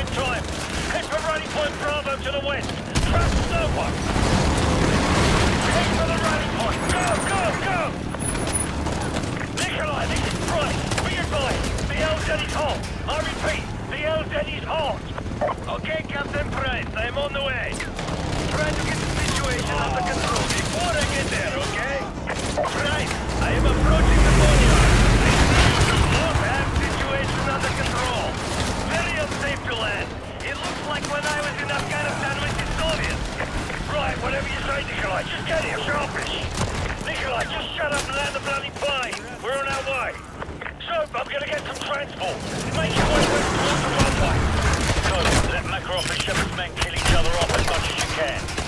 in time. Head for rally point Bravo to the west. Trust no one. Head for the rally point. Go, go, go! Nikolai, this is Price. Be advised, the LZ is hot. I repeat, the LZ is hot. Okay, Captain Price, I'm on the way. Try to get the situation under control before I get there, okay? Price, I am approaching the boneyard. Not have situation under control. Very unsafe to land. It looks like when I was in Afghanistan with the Soviets. Right, whatever you say, Nikolai, just get here, sharpish. Nikolai, just shut up and land the bloody plane. We're on our way. So, I'm gonna get some transport. Make your way west towards the runway. Good. Let Makarov and Shepard's men kill each other off as much as you can.